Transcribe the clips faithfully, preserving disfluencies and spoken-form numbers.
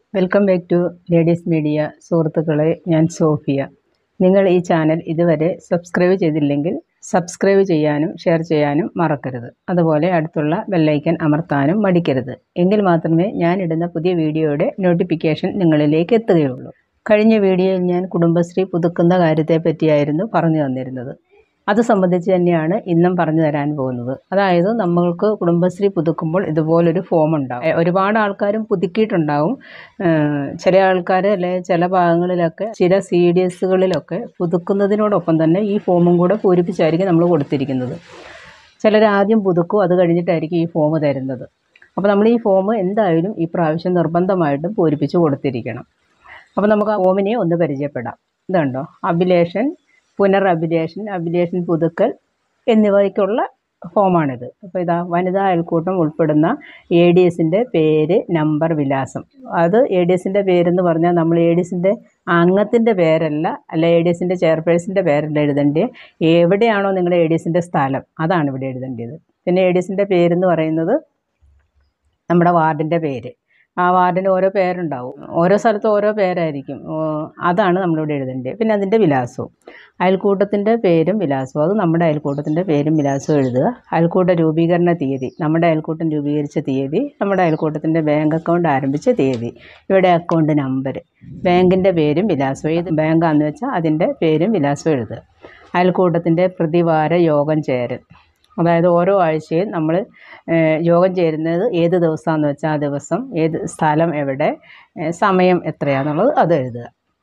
Welcome back to ladies media. സുഹൃത്തുക്കളെ, ഞാൻ Sophia. നിങ്ങൾ ഈ ചാനൽ ഇതുവരെ സബ്സ്ക്രൈബ് ചെയ്തില്ലെങ്കിൽ സബ്സ്ക്രൈബ് ചെയ്യാനും ഷെയർ ചെയ്യാനും മറക്കരുത്. അതുപോലെ അടുത്തുള്ള ബെല്ലൈക്കൻ അമർത്താനും മടിക്കരുത്. എങ്കിൽ മാത്രമേ ഞാൻ ഇടുന്ന പുതിയ വീഡിയോയുടെ നോട്ടിഫിക്കേഷൻ നിങ്ങളിലേക്ക് എത്തുകയുള്ളൂ. കഴിഞ്ഞ വീഡിയോയിൽ ഞാൻ കുടുംബശ്രീ പുതുക്കുന്ന കാര്യത്തെ പറ്റിയായിരുന്നു പറഞ്ഞു തന്നിരുന്നത്. അത് സംബന്ധിച്ച് തന്നെയാണ് ഇന്നും പറഞ്ഞു തരാൻ പോകുന്നത്. അതായത് നമ്മൾക്ക് കുടുംബശ്രീ പുതുക്കുമ്പോൾ ഇതുപോലൊരു ഫോം ഉണ്ടാവും. ഒരുപാട് ആൾക്കാരും പുതുക്കിയിട്ടുണ്ടാവും. ചില ആൾക്കാർ അല്ലെങ്കിൽ ചില ഭാഗങ്ങളിലൊക്കെ ചില സി ഡി എസുകളിലൊക്കെ പുതുക്കുന്നതിനോടൊപ്പം തന്നെ ഈ ഫോമും കൂടെ പൂരിപ്പിച്ചായിരിക്കും നമ്മൾ കൊടുത്തിരിക്കുന്നത്. ചിലർ ആദ്യം പുതുക്കും, അത് കഴിഞ്ഞിട്ടായിരിക്കും ഈ ഫോം തരുന്നത്. അപ്പോൾ നമ്മൾ ഈ ഫോം എന്തായാലും ഈ പ്രാവശ്യം നിർബന്ധമായിട്ടും പൂരിപ്പിച്ച് കൊടുത്തിരിക്കണം. അപ്പോൾ നമുക്ക് ആ ഫോമിനെ ഒന്ന് പരിചയപ്പെടാം. ഇതുണ്ടോ, അഭിലേഷൻ, പുനർ അഭിലേഷൻ, അഭിലേഷൻ പുതുക്കൽ എന്നിവയ്ക്കുള്ള ഫോമാണിത്. അപ്പോൾ ഇതാ, വനിതാ അയൽക്കൂട്ടം ഉൾപ്പെടുന്ന എ ഡി എസിൻ്റെ പേര്, നമ്പർ, വിലാസം. അത് എ ഡി എസിൻ്റെ പേരെന്ന് പറഞ്ഞാൽ നമ്മൾ എ ഡി എസിൻ്റെ അംഗത്തിൻ്റെ പേരല്ല, അല്ല എ ഡി എസിൻ്റെ ചെയർപേഴ്സൻ്റെ പേരല്ല എഴുതേണ്ടത്. എവിടെയാണോ നിങ്ങളുടെ എ ഡി എസിൻ്റെ സ്ഥലം അതാണ് ഇവിടെ എഴുതേണ്ടത്. പിന്നെ എ ഡി എസിൻ്റെ പേരെന്ന് പറയുന്നത് നമ്മുടെ വാർഡിൻ്റെ പേര്. ആ വാർഡിന് ഓരോ പേരുണ്ടാവും, ഓരോ സ്ഥലത്തും ഓരോ പേരായിരിക്കും. അതാണ് നമ്മളിവിടെ എഴുതേണ്ടത്. പിന്നെ അതിൻ്റെ വിലാസവും, അയൽക്കൂട്ടത്തിൻ്റെ പേരും വിലാസവും, അത് നമ്മുടെ അയൽക്കൂട്ടത്തിൻ്റെ പേരും വിലാസവും എഴുതുക. അയൽക്കൂട്ട രൂപീകരണ തീയതി, നമ്മുടെ അയൽക്കൂട്ടം രൂപീകരിച്ച തീയതി, നമ്മുടെ അയൽക്കൂട്ടത്തിൻ്റെ ബാങ്ക് അക്കൗണ്ട് ആരംഭിച്ച തീയതി, ഇവിടെ അക്കൗണ്ട് നമ്പർ, ബാങ്കിൻ്റെ പേരും വിലാസവും, ഏത് ബാങ്കാണെന്ന് വെച്ചാൽ അതിൻ്റെ പേരും വിലാസവും എഴുതുക. അയൽക്കൂട്ടത്തിൻ്റെ പ്രതിവാര യോഗം ചേരൽ, അതായത് ഓരോ ആഴ്ചയും നമ്മൾ യോഗം ചേരുന്നത് ഏത് ദിവസമാണെന്ന് വെച്ചാൽ ആ ദിവസം, ഏത് സ്ഥലം എവിടെ, സമയം എത്രയാണെന്നുള്ളത് അത് എഴുതുക.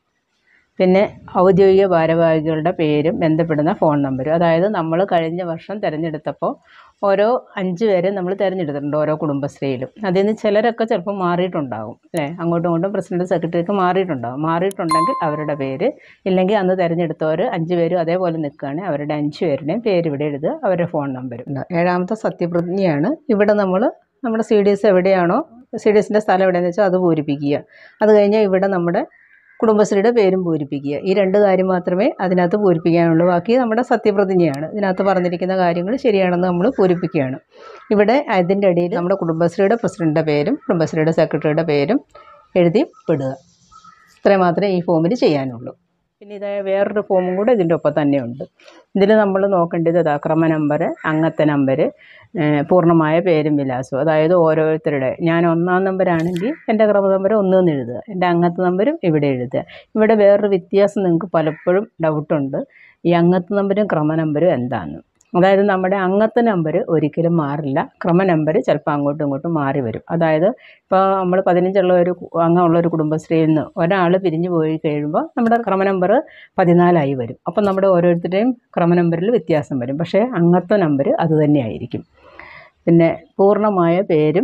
പിന്നെ ഔദ്യോഗിക ഭാരവാഹികളുടെ പേരും ബന്ധപ്പെടുന്ന ഫോൺ നമ്പരും. അതായത് നമ്മൾ കഴിഞ്ഞ വർഷം തിരഞ്ഞെടുത്തപ്പോൾ ഓരോ അഞ്ച് പേരെ നമ്മൾ തിരഞ്ഞെടുത്തിട്ടുണ്ട് ഓരോ കുടുംബശ്രീയിലും. അതിൽ നിന്ന് ചിലരൊക്കെ ചിലപ്പോൾ മാറിയിട്ടുണ്ടാകും അല്ലേ, അങ്ങോട്ടും ഇങ്ങോട്ടും പ്രസിഡന്റ് സെക്രട്ടറിക്ക് മാറിയിട്ടുണ്ടാകും. മാറിയിട്ടുണ്ടെങ്കിൽ അവരുടെ പേര്, ഇല്ലെങ്കിൽ അന്ന് തിരഞ്ഞെടുത്തവർ അഞ്ച് പേരും അതേപോലെ നിൽക്കുകയാണെങ്കിൽ അവരുടെ അഞ്ച് പേരുടെയും പേര് ഇവിടെ എഴുതുക, അവരുടെ ഫോൺ നമ്പരും. ഏഴാമത്തെ സത്യപ്രതിജ്ഞയാണ്. ഇവിടെ നമ്മൾ നമ്മുടെ സി ഡി എസ് എവിടെയാണോ, സി ഡി എസിൻ്റെ സ്ഥലം എവിടെയെന്ന് വെച്ചാൽ അത് പൂരിപ്പിക്കുക. അത് കഴിഞ്ഞാൽ ഇവിടെ നമ്മുടെ കുടുംബശ്രീയുടെ പേരും പൂരിപ്പിക്കുക. ഈ രണ്ട് കാര്യം മാത്രമേ അതിനകത്ത് പൂരിപ്പിക്കാനുള്ളൂ. ബാക്കി നമ്മുടെ സത്യപ്രതിജ്ഞയാണ്. ഇതിനകത്ത് പറഞ്ഞിരിക്കുന്ന കാര്യങ്ങൾ ശരിയാണെന്ന് നമ്മൾ പൂരിപ്പിക്കുകയാണ്. ഇവിടെ അതിൻ്റെ ഇടയിൽ നമ്മുടെ കുടുംബശ്രീയുടെ പ്രസിഡന്റിൻ്റെ പേരും കുടുംബശ്രീയുടെ സെക്രട്ടറിയുടെ പേരും എഴുതി വിടുക. ഇത്രയും മാത്രമേ ഈ ഫോമിൽ ചെയ്യാനുള്ളൂ. പിന്നെ ഇതായ വേറൊരു ഫോമും കൂടെ ഇതിൻ്റെ ഒപ്പം തന്നെയുണ്ട്. ഇതിൽ നമ്മൾ നോക്കേണ്ടത് ഇതാ, ക്രമ നമ്പർ, അംഗത്തെ നമ്പർ, പൂർണ്ണമായ പേരും വിലാസവും. അതായത് ഓരോരുത്തരുടെ, ഞാൻ ഒന്നാം നമ്പരാണെങ്കിൽ എൻ്റെ ക്രമ നമ്പർ ഒന്നെന്ന് എഴുതുക, എൻ്റെ അംഗത്തെ നമ്പരും ഇവിടെ എഴുതുക. ഇവിടെ വേറൊരു വ്യത്യാസം നിങ്ങൾക്ക് പലപ്പോഴും ഡൗട്ടുണ്ട്, ഈ അംഗത്തെ നമ്പരും ക്രമ നമ്പരും എന്താണെന്ന്. അതായത് നമ്മുടെ അംഗത്തെ നമ്പർ ഒരിക്കലും മാറില്ല, ക്രമ നമ്പർ ചിലപ്പോൾ അങ്ങോട്ടും ഇങ്ങോട്ടും മാറി വരും. അതായത് ഇപ്പോൾ നമ്മൾ പതിനഞ്ചുള്ള ഒരു അംഗമുള്ള ഒരു കുടുംബശ്രീയിൽ നിന്ന് ഒരാൾ പിരിഞ്ഞു പോയി കഴിയുമ്പോൾ നമ്മുടെ ക്രമ നമ്പർ പതിനാലായി വരും. അപ്പം നമ്മുടെ ഓരോരുത്തരുടെയും ക്രമ നമ്പറിൽ വ്യത്യാസം വരും, പക്ഷേ അംഗത്തെ നമ്പർ അത് തന്നെയായിരിക്കും. പിന്നെ പൂർണ്ണമായ പേരും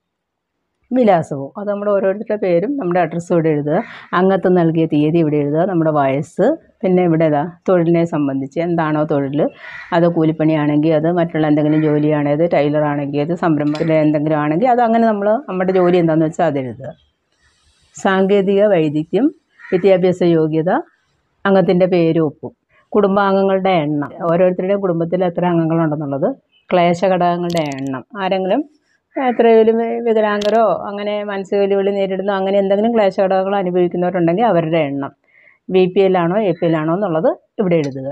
വിലാസവും, അത് നമ്മുടെ ഓരോരുത്തരുടെ പേരും നമ്മുടെ അഡ്രസ്സും ഇവിടെ എഴുതുക. അംഗത്വം നൽകിയ തീയതി ഇവിടെ എഴുതുക, നമ്മുടെ വയസ്സ്, പിന്നെ ഇവിടെ ഇതാ തൊഴിലിനെ സംബന്ധിച്ച് എന്താണോ തൊഴിൽ, അത് കൂലിപ്പണിയാണെങ്കിൽ അത്, മറ്റുള്ള എന്തെങ്കിലും ജോലിയാണെങ്കിൽ അത്, ടൈലറാണെങ്കിൽ അത്, സംരംഭത്തിൽ എന്തെങ്കിലും ആണെങ്കിൽ അത്, അങ്ങനെ നമ്മൾ നമ്മുടെ ജോലി എന്താണെന്ന് വെച്ചാൽ അത് എഴുതുക. സാങ്കേതിക വൈദഗ്ധ്യം, വിദ്യാഭ്യാസ യോഗ്യത, അംഗത്തിൻ്റെ പേരും ഒപ്പും, കുടുംബാംഗങ്ങളുടെ എണ്ണം, ഓരോരുത്തരുടെയും കുടുംബത്തിൽ എത്ര അംഗങ്ങളുണ്ടെന്നുള്ളത്, ക്ലേശ ഘടകങ്ങളുടെ എണ്ണം, ആരെങ്കിലും എത്രയും വികലാംഗരോ അങ്ങനെ മാനസിക വെല്ലുവിളി നേരിടുന്നോ അങ്ങനെ എന്തെങ്കിലും ക്ലേശ ഘടകങ്ങൾ അനുഭവിക്കുന്നവരുണ്ടെങ്കിൽ അവരുടെ എണ്ണം, ബി പി എൽ ആണോ എ പി എൽ ആണോ എന്നുള്ളത് ഇവിടെ എഴുതുക.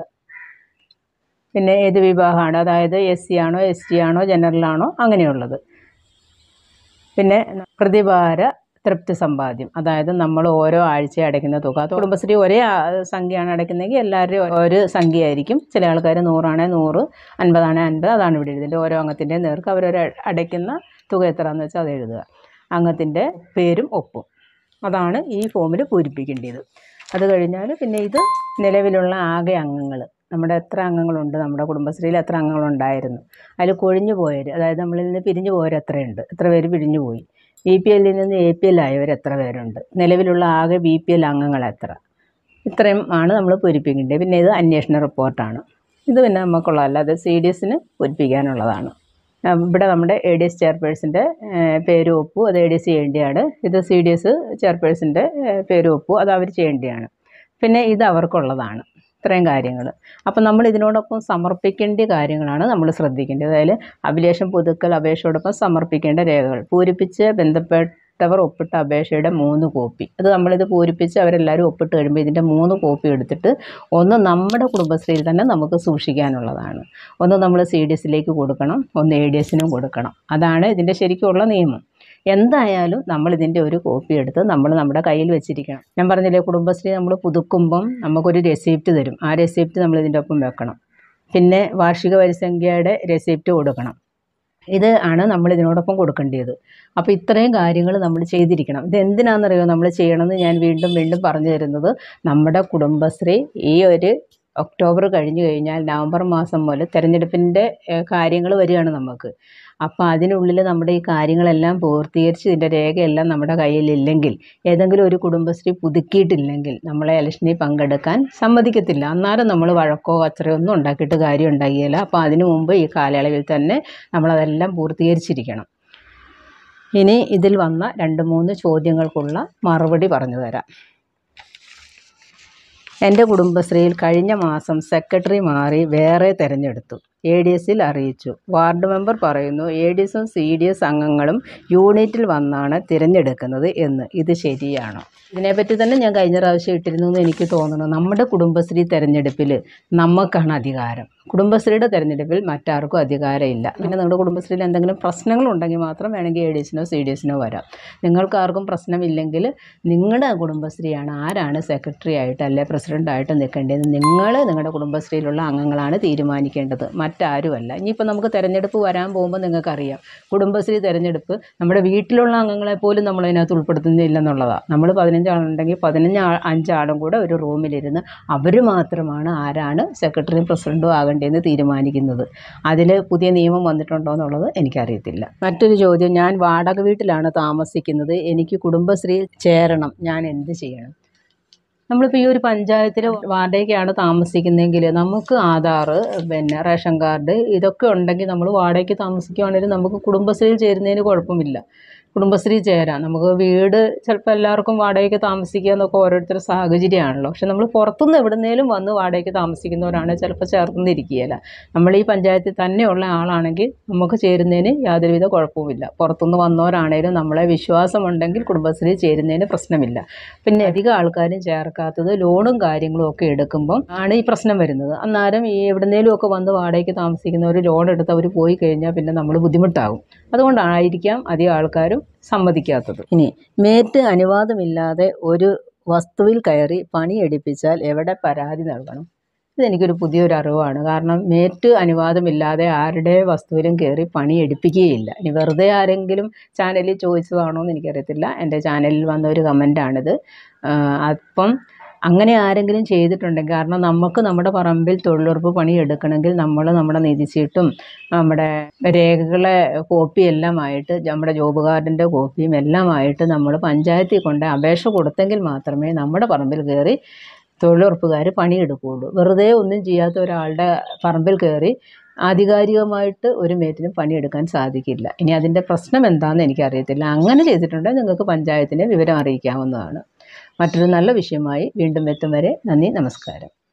പിന്നെ ഏത് വിഭാഗമാണ്, അതായത് എസ് സി ആണോ എസ് ടി ആണോ ജനറലാണോ അങ്ങനെയുള്ളത്. പിന്നെ പ്രതിവാര തൃപ്തി സമ്പാദ്യം, അതായത് നമ്മൾ ഓരോ ആഴ്ച അടയ്ക്കുന്ന തുക. കുടുംബശ്രീ ഒരേ സംഖ്യയാണ് അടയ്ക്കുന്നതെങ്കിൽ എല്ലാവരുടെയും ഒരു സംഖ്യ ആയിരിക്കും. ചില ആൾക്കാർ നൂറാണേ നൂറ്, അൻപതാണേ അൻപത്, അതാണ് ഇവിടെ എഴുതുന്നത്. ഓരോ അംഗത്തിൻ്റെ നേർക്ക് അവരൊരു അടയ്ക്കുന്ന തുക എത്രയാണെന്ന് വെച്ചാൽ അത് എഴുതുക. അംഗത്തിൻ്റെ പേരും ഒപ്പും, അതാണ് ഈ ഫോമിൽ പൂരിപ്പിക്കേണ്ടത്. അത് കഴിഞ്ഞാൽ പിന്നെ ഇത് നിലവിലുള്ള ആകെ അംഗങ്ങൾ, നമ്മുടെ എത്ര അംഗങ്ങളുണ്ട്, നമ്മുടെ കുടുംബശ്രീയിൽ എത്ര അംഗങ്ങളുണ്ടായിരുന്നു, അതിൽ കൊഴിഞ്ഞു പോയവർ, അതായത് നമ്മളിൽ നിന്ന് പിരിഞ്ഞു പോയവർ എത്രയുണ്ട്, എത്ര പേര് പിരിഞ്ഞു പോയി, ബി പി എല്ലിൽ നിന്ന് എ പി എൽ ആയവർ എത്ര പേരുണ്ട്, നിലവിലുള്ള ആകെ ബി പി എൽ അംഗങ്ങൾ എത്ര, ഇത്രയും ആണ് നമ്മൾ പൂരിപ്പിക്കേണ്ടത്. പിന്നെ ഇത് അന്വേഷണ റിപ്പോർട്ടാണ്. ഇത് പിന്നെ നമുക്കുള്ളതല്ല, അത് സി ഡി എസിന് പൂരിപ്പിക്കാനുള്ളതാണ്. ഇവിടെ നമ്മുടെ എ ഡി എസ് ചെയർപേഴ്സൻ്റെ പേരും ഒപ്പും അത് എ ഡി എസ് ചെയ്യേണ്ടതാണ്. ഇത് സി ഡി എസ് ചെയർപേഴ്സൻ്റെ പേരും ഒപ്പും അത് അവർ ചെയ്യേണ്ടതാണ്. പിന്നെ ഇത് അവർക്കുള്ളതാണ്. ഇത്രയും കാര്യങ്ങൾ. അപ്പം നമ്മൾ ഇതിനോടൊപ്പം സമർപ്പിക്കേണ്ട കാര്യങ്ങളാണ് നമ്മൾ ശ്രദ്ധിക്കേണ്ടത്. അതായത് അഭിലേഷം പുതുക്കൽ അപേക്ഷയോടൊപ്പം സമർപ്പിക്കേണ്ട രേഖകൾ, പൂരിപ്പിച്ച് ബന്ധപ്പെട്ട മറ്റവർ ഒപ്പിട്ട അപേക്ഷയുടെ മൂന്ന് കോപ്പി, അത് നമ്മളിത് പൂരിപ്പിച്ച് അവരെല്ലാവരും ഒപ്പിട്ട് കഴിയുമ്പോൾ ഇതിൻ്റെ മൂന്ന് കോപ്പി എടുത്തിട്ട് ഒന്ന് നമ്മുടെ കുടുംബശ്രീയിൽ തന്നെ നമുക്ക് സൂക്ഷിക്കാനുള്ളതാണ്. ഒന്ന് നമ്മൾ സി ഡി എസിലേക്ക് കൊടുക്കണം, ഒന്ന് എ ഡി എസിനും കൊടുക്കണം. അതാണ് ഇതിൻ്റെ ശരിക്കുള്ള നിയമം. എന്തായാലും നമ്മളിതിൻ്റെ ഒരു കോപ്പി എടുത്ത് നമ്മൾ നമ്മുടെ കയ്യിൽ വെച്ചിരിക്കണം. ഞാൻ പറഞ്ഞില്ലേ, കുടുംബശ്രീ നമ്മൾ പുതുക്കുമ്പം നമുക്കൊരു റെസിപ്റ്റ് തരും. ആ റെസിപ്റ്റ് നമ്മൾ ഇതിൻ്റെ ഒപ്പം വെക്കണം. പിന്നെ വാർഷിക വരിസംഖ്യയുടെ റെസിപ്റ്റ് കൊടുക്കണം. ഇത് ആണ് നമ്മൾ ഇതിനോടൊപ്പം കൊടുക്കേണ്ടത്. അപ്പോൾ ഇത്രയും കാര്യങ്ങൾ നമ്മൾ ചെയ്തിരിക്കണം. ഇത് എന്തിനാണെന്നറിയോ നമ്മൾ ചെയ്യണമെന്ന് ഞാൻ വീണ്ടും വീണ്ടും പറഞ്ഞു തരുന്നത്, നമ്മുടെ കുടുംബശ്രീ ഈ ഒരു ഒക്ടോബർ കഴിഞ്ഞ് കഴിഞ്ഞാൽ നവംബർ മാസം മുതൽ തിരഞ്ഞെടുപ്പിൻ്റെ കാര്യങ്ങൾ വരികയാണ് നമുക്ക്. അപ്പോൾ അതിനുള്ളിൽ നമ്മുടെ ഈ കാര്യങ്ങളെല്ലാം പൂർത്തീകരിച്ച് ഇതിൻ്റെ രേഖയെല്ലാം നമ്മുടെ കയ്യിലില്ലെങ്കിൽ, ഏതെങ്കിലും ഒരു കുടുംബശ്രീ പുതുക്കിയിട്ടില്ലെങ്കിൽ നമ്മളെ ഇലക്ഷനിൽ പങ്കെടുക്കാൻ സമ്മതിക്കത്തില്ല. അന്നേരം നമ്മൾ വഴക്കോ കച്ചറയോ ഒന്നും ഉണ്ടാക്കിയിട്ട് കാര്യം ഉണ്ടാകില്ല. അപ്പോൾ അതിനു മുമ്പ് ഈ കാലയളവിൽ തന്നെ നമ്മളതെല്ലാം പൂർത്തീകരിച്ചിരിക്കണം. ഇനി ഇതിൽ വന്ന രണ്ട് മൂന്ന് ചോദ്യങ്ങൾക്കുള്ള മറുപടി പറഞ്ഞു തരാം. എൻ്റെ കുടുംബശ്രീയിൽ കഴിഞ്ഞ മാസം സെക്രട്ടറി മാറി വേറെ തിരഞ്ഞെടുത്തു. എ ഡി എസിൽ അറിയിച്ചു. വാർഡ് മെമ്പർ പറയുന്നു എ ഡി എസും സി ഡി എസ് അംഗങ്ങളും യൂണിറ്റിൽ വന്നാണ് തിരഞ്ഞെടുക്കുന്നത് എന്ന്. ഇത് ശരിയാണോ? ഇതിനെപ്പറ്റി തന്നെ ഞാൻ കഴിഞ്ഞ പ്രാവശ്യം ഇട്ടിരുന്നു എന്ന് എനിക്ക് തോന്നുന്നു. നമ്മുടെ കുടുംബശ്രീ തിരഞ്ഞെടുപ്പിൽ നമുക്കാണ് അധികാരം. കുടുംബശ്രീയുടെ തിരഞ്ഞെടുപ്പിൽ മറ്റാർക്കും അധികാരമില്ല. പിന്നെ നിങ്ങളുടെ കുടുംബശ്രീയിൽ എന്തെങ്കിലും പ്രശ്നങ്ങളുണ്ടെങ്കിൽ മാത്രം വേണമെങ്കിൽ എ ഡി എസിനോ സി ഡി എസിനോ വരാം. നിങ്ങൾക്കാർക്കും പ്രശ്നമില്ലെങ്കിൽ നിങ്ങളുടെ കുടുംബശ്രീയാണ് ആരാണ് സെക്രട്ടറി ആയിട്ട് അല്ലെ പ്രസിഡൻ്റായിട്ട് നിൽക്കേണ്ടത് നിങ്ങൾ നിങ്ങളുടെ കുടുംബശ്രീയിലുള്ള അംഗങ്ങളാണ് തീരുമാനിക്കേണ്ടത്, മറ്റാരുമല്ല. ഇനിയിപ്പോൾ നമുക്ക് തിരഞ്ഞെടുപ്പ് വരാൻ പോകുമ്പോൾ നിങ്ങൾക്കറിയാം, കുടുംബശ്രീ തിരഞ്ഞെടുപ്പ് നമ്മുടെ വീട്ടിലുള്ള അംഗങ്ങളെ പോലും നമ്മളതിനകത്ത് ഉൾപ്പെടുത്തുന്നില്ലെന്നുള്ളതാണ്. നമ്മൾ പതിനഞ്ചാളുണ്ടെങ്കിൽ പതിനഞ്ച് അഞ്ചാളും കൂടെ ഒരു റൂമിലിരുന്ന് അവർ മാത്രമാണ് ആരാണ് സെക്രട്ടറിയും പ്രസിഡൻറ്റും ആകേണ്ടതെന്ന് തീരുമാനിക്കുന്നത്. അതിൽ പുതിയ നിയമം വന്നിട്ടുണ്ടോ എന്നുള്ളത് എനിക്കറിയത്തില്ല. മറ്റൊരു ചോദ്യം, ഞാൻ വാടക വീട്ടിലാണ് താമസിക്കുന്നത്, എനിക്ക് കുടുംബശ്രീയിൽ ചേരണം, ഞാൻ എന്ത് ചെയ്യണം? നമ്മളിപ്പോൾ ഈ ഒരു പഞ്ചായത്തിൽ വാടകയ്ക്കാണ് താമസിക്കുന്നതെങ്കിൽ നമുക്ക് ആധാർ, പിന്നെ റേഷൻ കാർഡ് ഇതൊക്കെ ഉണ്ടെങ്കിൽ നമ്മൾ വാടകയ്ക്ക് താമസിക്കുകയാണെങ്കിൽ നമുക്ക് കുടുംബശ്രീയിൽ ചേരുന്നതിന് കുഴപ്പമില്ല. കുടുംബശ്രീ ചേരാം. നമുക്ക് വീട് ചിലപ്പോൾ എല്ലാവർക്കും വാടകയ്ക്ക് താമസിക്കുക എന്നൊക്കെ ഓരോരുത്തരുടെ സാഹചര്യമാണല്ലോ. പക്ഷെ നമ്മൾ പുറത്തുനിന്ന് എവിടുന്നേലും വന്ന് വാടകയ്ക്ക് താമസിക്കുന്നവരാണ് ചിലപ്പോൾ ചേർന്നിരിക്കുകയില്ല. നമ്മൾ ഈ പഞ്ചായത്തിൽ തന്നെയുള്ള ആളാണെങ്കിൽ നമുക്ക് ചേരുന്നതിന് യാതൊരുവിധ കുഴപ്പവുമില്ല. പുറത്തുനിന്ന് വന്നവരാണേലും നമ്മളെ വിശ്വാസമുണ്ടെങ്കിൽ കുടുംബശ്രീ ചേരുന്നതിന് പ്രശ്നമില്ല. പിന്നെ അധികം ആൾക്കാരും ചേർക്കാത്തത് ലോണും കാര്യങ്ങളും ഒക്കെ എടുക്കുമ്പം ആണ് ഈ പ്രശ്നം വരുന്നത്. അന്നേരം ഈ എവിടുന്നേലും ഒക്കെ വന്ന് വാടകയ്ക്ക് താമസിക്കുന്നവർ ലോൺ എടുത്ത് അവർ പോയി കഴിഞ്ഞാൽ പിന്നെ നമ്മൾ ബുദ്ധിമുട്ടാകും. അതുകൊണ്ടായിരിക്കാം അധികം ആൾക്കാരും സമ്മതിക്കാത്തത്. ഇനി മേറ്റ് അനുവാദമില്ലാതെ ഒരു വസ്തുവിൽ കയറി പണിയെടുപ്പിച്ചാൽ എവിടെ പരാതി നൽകണം? ഇതെനിക്കൊരു പുതിയൊരു അറിവാണ്. കാരണം മേറ്റ് അനുവാദമില്ലാതെ ആരുടെ വസ്തുവിലും കയറി പണിയെടുപ്പിക്കുകയില്ല. ഇനി വെറുതെ ആരെങ്കിലും ചാനലിൽ ചോദിച്ചതാണോ എന്ന് എനിക്കറിയത്തില്ല. എൻ്റെ ചാനലിൽ വന്ന ഒരു കമൻ്റാണിത്. അപ്പം അങ്ങനെ ആരെങ്കിലും ചെയ്തിട്ടുണ്ടെങ്കിൽ, കാരണം നമുക്ക് നമ്മുടെ പറമ്പിൽ തൊഴിലുറപ്പ് പണി എടുക്കണമെങ്കിൽ നമ്മൾ നമ്മുടെ നിധിച്ചീട്ടും നമ്മുടെ രേഖകളെ കോപ്പിയെല്ലാമായിട്ട് നമ്മുടെ ജോബ് കാർഡിൻ്റെ കോപ്പിയും എല്ലാമായിട്ട് നമ്മൾ പഞ്ചായത്തിൽ കൊണ്ട് അപേക്ഷ കൊടുത്തെങ്കിൽ മാത്രമേ നമ്മുടെ പറമ്പിൽ കയറി തൊഴിലുറപ്പുകാർ പണിയെടുക്കുകയുള്ളൂ. വെറുതെ ഒന്നും ചെയ്യാത്ത ഒരാളുടെ പറമ്പിൽ കയറി ആധികാരികമായിട്ട് ഒരു മേറ്റിനും പണിയെടുക്കാൻ സാധിക്കില്ല. ഇനി അതിൻ്റെ പ്രശ്നം എന്താണെന്ന് എനിക്കറിയത്തില്ല. അങ്ങനെ ചെയ്തിട്ടുണ്ടെങ്കിൽ നിങ്ങൾക്ക് പഞ്ചായത്തിനെ വിവരം അറിയിക്കാവുന്നതാണ്. മറ്റൊരു നല്ല വിഷയമായി വീണ്ടും എത്തും വരെ നന്ദി, നമസ്കാരം.